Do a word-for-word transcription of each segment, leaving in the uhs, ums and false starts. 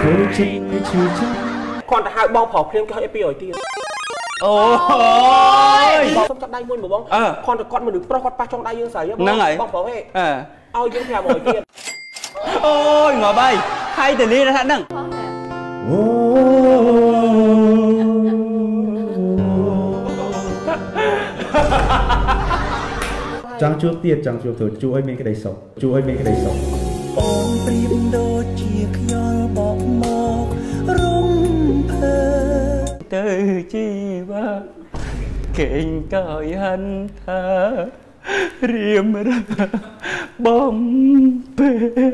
còn hai bong phỏ phim cái epi ở tiền ôi bong xong chắc đây muôn một bong còn con mình được pro con pa trong đây dương sấy bong phỏ hệ ao dương thèm ở tiền ôi ngồi bay hay từ ly ra thằng nằng chẳng chuột tiệt chẳng chuột thử chú ấy mấy cái đầy sọc chú ấy mấy cái đầy sọc ôm prim đô chia nhau bọc mọc rung phơ từ chi ba kênh còi hành tha riêng ra bom bê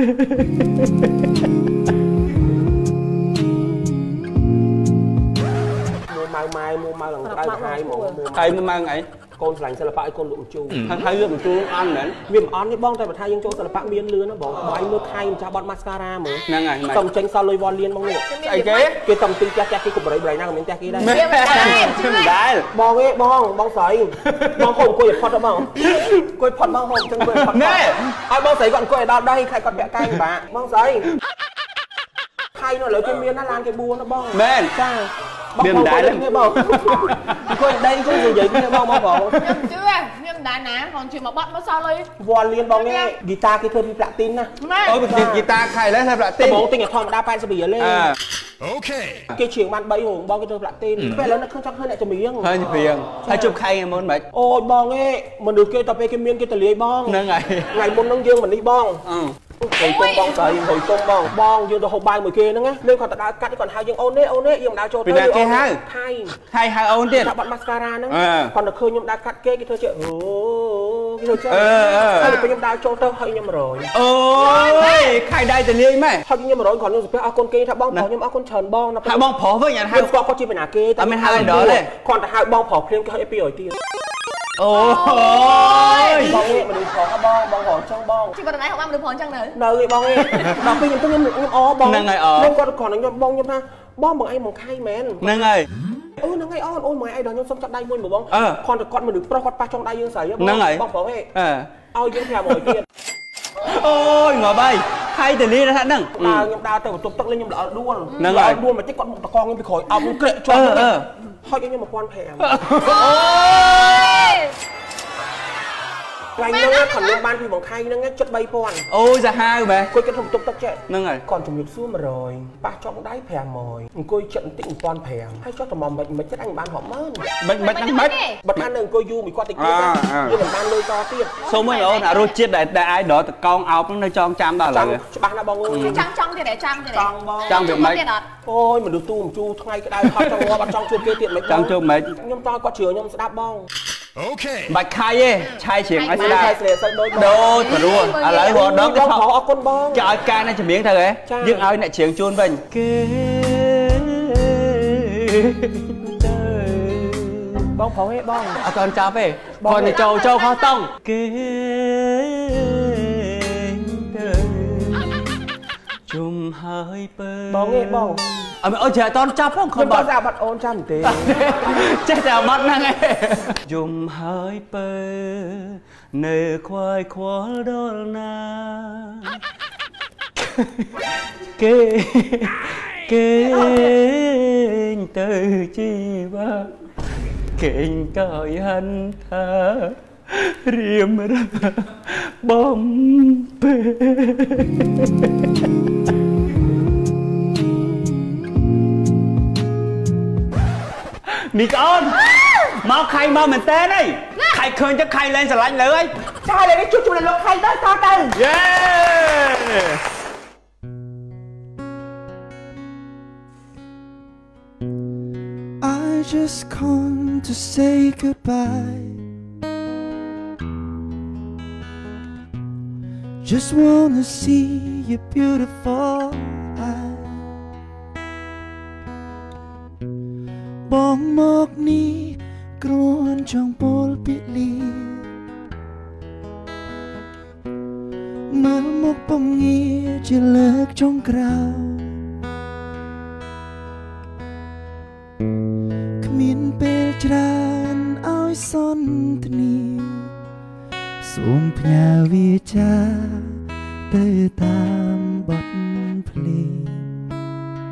mua mai mai mua mai lần tay hai mua cây mua mai ngày con lạnh sẽ là phải con lụm chu thay thay lụm chu ăn đấy vì mà ăn cái bong tay mà thay dương châu sẽ là phải miên lứa nó bỏ bỏ anh nước thay cho bọn mascara mà năng ngày tầm tranh sao lôi von liên bong nè cái cái cái tầm tinh cha cha cái cục bậy bậy năng mình cha cái đây đấy bong ấy bong bong sấy bong hồng cô phật đó bong cô phật bong hồng chân cô phật nè ai bong sấy còn cô ở đâu đây khai còn vẽ cay bà bong sấy thay nó lấy cái miên nó lan cái bua nó bong men cha miên đá đấy cái bong cô đây có gì vậy cái bong bong bong chưa miên đá ná còn chỉ mà bắt nó sao lấy von liên bong nghe guitar cái thơ đi platin nè ôi một guitar khai lấy thêm platin bóng tình ở thòng đa pan sẽ bị lên ok cái chuyện bạn bay hồn bong cái thơ platin vậy là nó không chắc hơi lại cho miếng hơi miếng hay chụp khay môn mệt ôi bong ấy mình được kêu tập cái miếng cái tờ lưới bong nâng ngày ngày môn nâng dương mình đi bong hồi tôm bong sợi hồi tôm bong bong dương được hộp bài mười kia nữa nghe nên còn đã cắt còn hai dương ôn đấy ôn đấy dương đã cho tới cái hai hai hai hai ôn tiền bạn mascara nữa còn được khơi nhưng đã cắt cái cái thơ chuyện cái thơ chuyện hay được nhưng đã cho tới hơi nhưng mà rồi ôi khai đây từ liên mày hơi nhưng mà rồi còn nhưng phải ao con kia thằng bong phỏ nhưng ao con trần bong nó hai bong phỏ với nhà hai con có chi phải nà kia tao mới hai đó đấy còn hai bong phỏ phim cái epi ở tiền ôi bong nghe mà được phỏ bong bong phỏ trong bong chị còn nãy học ăn được phỏ chẳng đấy nơi bong nghe đọc cái những cái nhâm nhâm ó bong nâng ngày ở nên còn còn nhâm bong nhâm ha bong bằng ai bằng khai men nâng ngày ừ nâng ngày on ôi mày ai đó nhâm xong chặt đây muôn một bong còn con mình được pro con pa trong đây dương sấy nâng ngày bong phỏ hệ ao dương thèm ở tiền ôi ngồi bay hay từ ly ra thằng nằng đa nhâm đa từ tục tắc lên nhâm đỡ đua nâng ngày đua mà chết con một con nhâm bị khỏi ống kệ cho thôi cái nhâm một con thèm ngày nó nghe thằng liên ban thì bằng khay nó nghe chất bay pon ôi ra hai mày coi cái thông tục tắc chạy nâng ngày còn trùng nhịp xưa mà rồi ba trong đáy phèm mồi coi trận tịnh pon phèm hay cho thằng mầm mình mình chết anh ban họ mơn bật bật năng bật bật ăn đừng coi du mình qua tịch kia nhưng mình ban nơi to tiết số mấy ôn à rồi chết đại đại ai đó con áo nó cho trăm bao là ba na bong ơi trăng trong thì để trăng thì để trăng việc mấy ôi mình được tu một chu ngay cái đai thoát trong ngõ bắt trong chuột kia tiện mấy trăng chuột mấy nhom to có chừa nhom sẽ đáp bong ok bạch khai ấy chai chuyện anh sẽ đáp đôi đôi mà luôn à lấy họ đó cái họ con bong cho ca này chỉ miếng thôi ấy nhưng ai lại chuyện chuôn mình bong pháo hết bong à còn chào về còn thì châu châu khó tông chùm hơi bơ bong hết bong à mày ơi trời con chắp không không bật ra bật ôn trăm tí chết nào bắt năng ấy chùm hơi bơ nơi khoai khoa đó na kê kê từ chi ba kênh còi hành tha riêng ra bom bê mì con mau khay mau mình tên đi khay khơi chắc khay lên sờ lạnh lưỡi trai lên chút chút là lột khay tới to tên yeah I just come to say goodbye. Just wanna see your beautiful eyes. Bong mok ni kruan trong bol bịt ly. Mơ mok bong nghe chỉ lợt trong crowd. Miền bê tràn áo son thni sum nhà vi cha tới tam bọt pli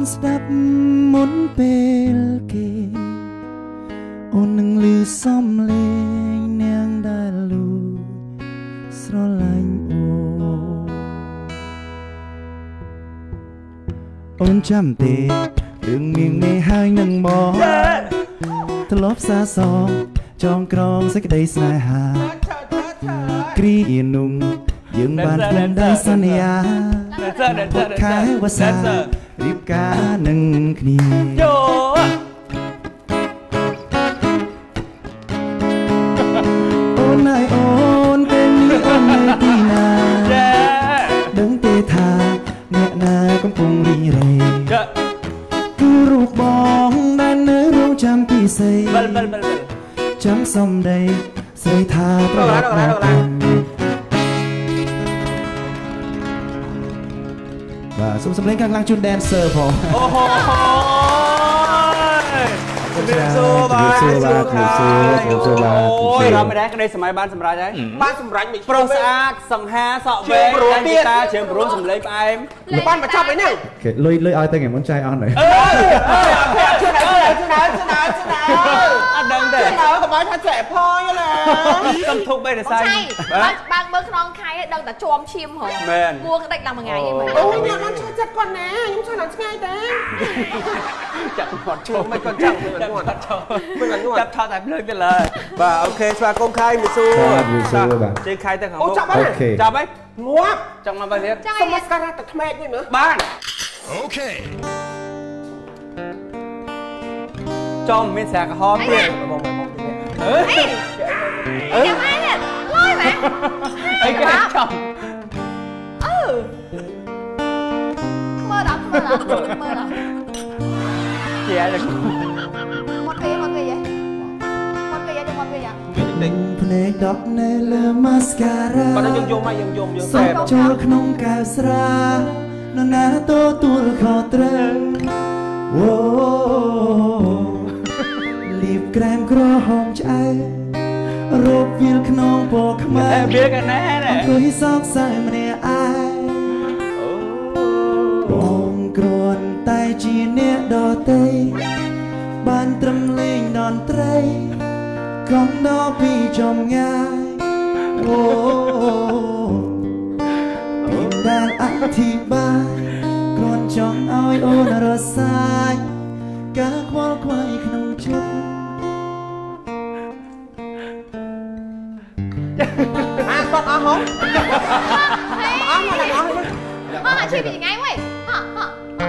ស្ដាប់មុនពេលគេអូននឹងលឺសំឡេងនាងដែលលួចស្រឡាញ់អូអូនចាំទេរឿងមៀងមេហើយនឹងមកធ្លាប់សាសងចងក្រងសេចក្តីស្នេហាគ្រីអៀនុងយើងបានព្រមដែរសន្យាពុកខែវស្សារៀបការនឹងគ្នាអូនហើយអូនពេលនេះអូននៅទីណាដឹងទេថាអ្នកណាកំពុងរីរៃគឺរូបបងដែលនៅរងចាំពីស្រីចាំសំដីស្រីថាប្រវត្តិណាបាទសូមសម្លេងខាងឡើងជូន dancer ផងអូហូជំរាបសួរបាទជំរាបសួរបាទជំរាបសួរបាទអូយរំមិនដែរក្តីសម័យបានសម្រាប់ហើយបានសម្រាប់មិនប្រុសស្អាតសង្ហាសក់វែងតែទីតាជើងព្រមសម្លេងផ្អែមបានបញ្ចប់ហើយនេះគេលុយលុយឲ្យតែថ្ងៃមុនចាយអស់ហើយអើយជឿណាជឿណាជឿណាជឿណាអត់ដឹងទេជឿណាកុំឲ្យថាចែកផយឡាសំធុកបីតែសាយបើមើលខ្នងខៃដឹងតែជាប់ឈាមហ៎គួរក្តិចដល់មួយថ្ងៃហ្នឹងអូយខ្ញុំអត់ឈឺចិត្តគាត់ណាខ្ញុំឈឺដល់ឆ្ងាយតែចាប់គាត់ឈោមិនគាត់ចាប់គាត់មិនគាត់ចាប់ថតតែភ្លើងទៅលើបាទអូខេស្វាគមន៍ខៃមីស៊ូបាទជើងខៃទៅខាងមុខអូខេចាប់ហើយងាប់ចង់មកបើទៀតសុំមកស្ការតែថ្មែកវិញមើលបានអូខេចំមានស្រាក្រហមទៀតបងបងបងទៀតអើយអើយម៉ែនេះលយម៉ែអីគេចំអឺមើលដល់មើលដល់មើលដល់ជាអីមកគេមកគេយ៉ាមកគេយ៉ាមកគេយ៉ាភ្នែកដកនៅលើម៉ាស្ការ៉ាបើយើងយំមកយើងយំយើងសែបចូលក្នុងកែវស្រានរណាទទួលខុសត្រូវអូលៀបក្រែមក្រហមឆ្អែតរោគវាលក្នុងពណ៌ខ្មៅវាកណែអង្គុយសោកសៅម្នាក់ឯងបងគ្រាន់តែជាអ្នកដទៃបានត្រឹមលេងតន្ត្រីកុំដល់ពីចំងាយអូមានដែលអធិប្បាយគ្រាន់ចង់ឲ្យអូនរសាយការខ្វល់ខ្វាយក្នុងចិត្តអាគាត់អស់ហ៎អស់មកដល់អស់ហ្នឹងអស់អាជីពយ៉ាងไงវ៉ៃហ៎ហ៎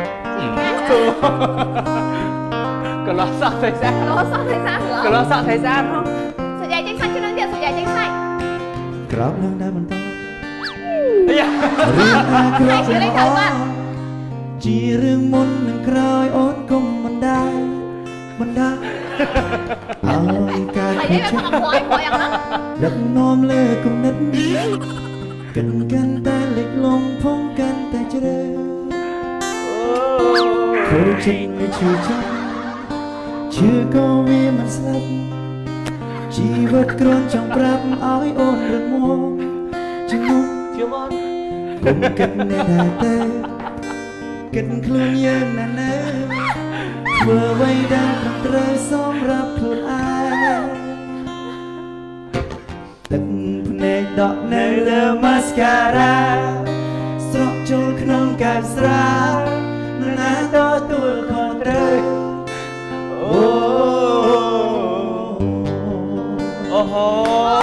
កន្លោះសក់ថៃសាកន្លោះសក់ថៃសាកន្លោះសក់ថៃសាហ៎សញ្ញាចេញសាច់ជឿនទៀតសញ្ញាចេញសាច់ក្រោកឡើងដែរបន្តអាយ៉ារឿងអាក្រក់ជារឿងមុននឹងក្រោយអូនកុំបណ្ដាបណ្ដាអើយកើតពីចិត្តដឹកនាំលើគំនិតកាន់កាន់តែលេចលងភងកាន់តែជ្រៅខូចចិត្តមិនឈឺចិត្តឈឺក៏វាមិនស្លាប់ជីវិតគ្រាន់ចង់ប្រាប់ឲ្យអូនរត់មកជំនុំជឿមកគុំគិតនៅដែរទេគិតខ្លួនយើងណាស់ណាធ្វើអ្វីដែលត្រូវសម្រាប់ខ្លួនឯងទឹកភ្នែកដក់នៅលើម៉ាស្ការ៉ាស្រក់ចូលក្នុងកែវស្រានរណាទទួលខុសត្រូវអូអូហូ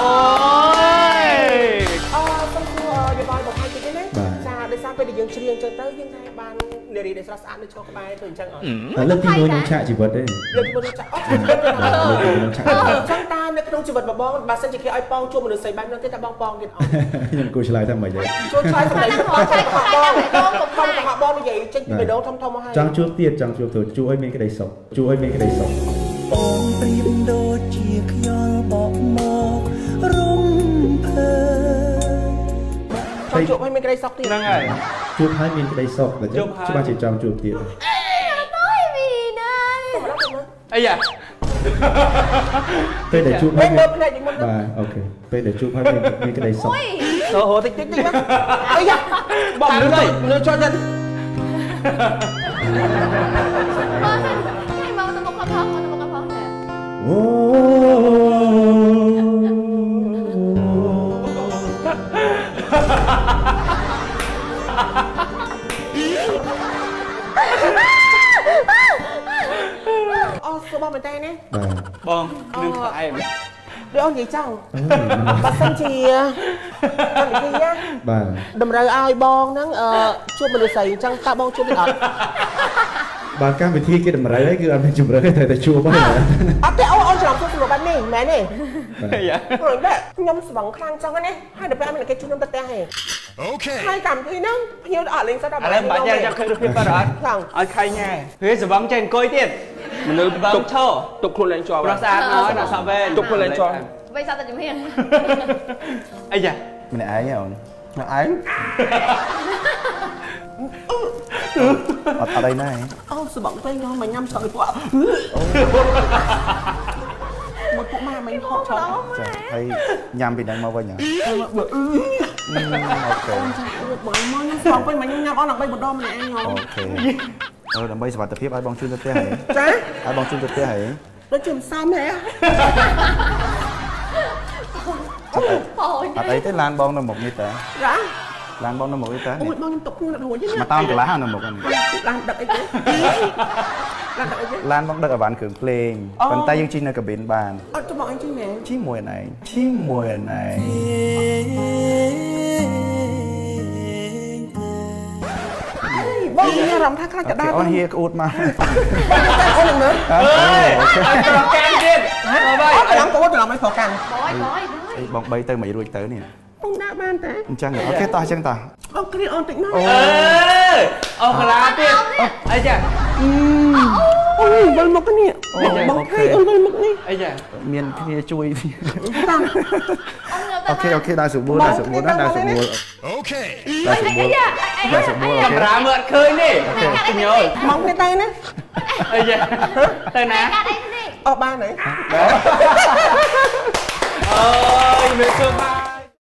អឺសូមសួរយោបល់បងឯងតិចទេណាចាដោយសារពេលដែលយើងច្រៀងចឹងទៅយើងថាបាននារីដែលស្រស់ស្អាតនៅឆ្កក្បែរទៅអញ្ចឹងអត់តែលើកទីមួយនឹងឆាកជីវិតទេលើកទីមួយនឹងឆាកអត់លើកទីមួយនឹងឆាកចឹងតានៅក្នុងជីវិតរបស់បងបើសិនជាគេឲ្យប៉ងជួបមនុស្សស្រីបែបនោះទេតែបងប៉ងទៀតអត់ខ្ញុំគួរឆ្លើយថាមិនទេជួយឆ្លើយសម្រាប់បងឆ្លើយបងបងបងបងបងនិយាយចេញពីបេះដូងធំធំមកហើយចង់ជួបទៀតចង់ជួបទៅជួបឲ្យមានក្តីសុខជួបឲ្យមានក្តីសុខអូនប្រៀបដូចជាខ្យល់បក់មករំភើចង់ជួបឲ្យមានក្តីសុខទៀតហ្នឹងហើយជួបឲ្យមានក្តីសុខតែច្បាស់ជាចង់ជួបទៀតអីយ៉ាពេលដែលជួបហើយមើលភ្នែកយើងមុនបាទអូខេពេលដែលជួបហើយមានក្តីសុខទៅហូរតិចតិចតិចមកអីយ៉ាបងលឿនលឿនចូលចិត្តให้มองตะมุกกระเพาะมองตะมุกกระเพาะเนี่ยโอ้អូសួរបងមែនទេណាបងនឹងផ្អែមដូចអូននិយាយចឹងបើសិនជាអត់និយាយណាបាទតម្រូវឲ្យបងហ្នឹងអឺជួបមនុស្សស្រីអញ្ចឹងតើបងជួបទេអត់បាទកម្មវិធីគេតម្រូវឲ្យគឺអត់មានជំរឿនតែតែជួបហ្នឹងអត់ទេអូអូនច្រឡំជួបស្រួលបែបនេះមែនទេយ៉ាព្រោះតែខ្ញុំស្វឹងខ្លាំងចឹងណាហើយដល់ពេលមានគេជួយខ្ញុំទៅផ្ទះហេអូខេហើយកម្មវិធីហ្នឹងភ្ញៀវអត់លេងសោះតែឥឡូវបាច់ចាំចាំឃើញរូបភាពបាត់អត់ឲ្យខៃញ៉ែពេលសបងចេះអង្គុយទៀតមនុស្សទុកឈរទុកខ្លួនឡើងជាប់ប្រសាទណោះដល់សវែនទុកខ្លួនឡើងជាប់វិញសតតែជំនាញអីយ៉ាម្នាក់ឯងអូនណាឯងអត់អត់អីណាអូស្បង់ទៅខ្ញុំមកញ៉ាំឆ្អឹងពួកមកពួកម៉ែមិនហត់ឆ្អឹងចាហើយញ៉ាំពីហ្នឹងមកវិញហ៎អូខេ បងមកខ្ញុំស្បង់ទៅមកញ៉ាំអស់ដើម្បីម្ដងម្នាក់ឯងខ្ញុំអូខេអឺដើម្បីសុវត្ថិភាពឲ្យបងជូនទៅផ្ទះហ៎ចាឲ្យបងជូនទៅផ្ទះហ៎ដូចជាមិនសមហ៎អត់អីទេឡានបងនៅមុខនេះតើចាឡានបងនៅមុខនេះតើអូយបងខ្ញុំຕົកខ្លួនរួចទេមកតោនកន្លះនៅមុខហ្នឹងឡានដឹកអីទេឡានដឹកអីទេឡានបងដឹកអីវ៉ាន់គ្រឿងភ្លេងប៉ុន្តែយើងជិះនៅកាប៊ីនបានអត់ទៅបងអញជិះមែនជិះមួយឯងជិះមួយឯងបងមានអារម្មណ៍ថាខ្លាចកដាលអូនហៀក្អួតមកអូនមើលអើយប្រកាន់ទៀតមកបាយអារម្មណ៍កូនច្រឡំឲ្យប្រកាន់បយបយអីបងបីទៅមិនរួចទៅនេះបងដាក់បានតែអញ្ចឹងអូខេតោះអញ្ចឹងតោះបងគ្រាអូនតិចមកអើអូកលាទៀតអីចាអូយវិលមកនេះបងថៃអូនវិលមកនេះអីចាមានគ្នាជួយតាំងអូខេអូខេដល់សុបួលដល់សុបួលដល់សុបួលអូខេដល់សុបួលដល់សុបួលអូកាខេមេរ៉ាមើលអត់ឃើញទេញយមកនេះទៅណាអីចាទៅណាកាត់អីនេះអត់បានទេអើយវាធ្វើបាន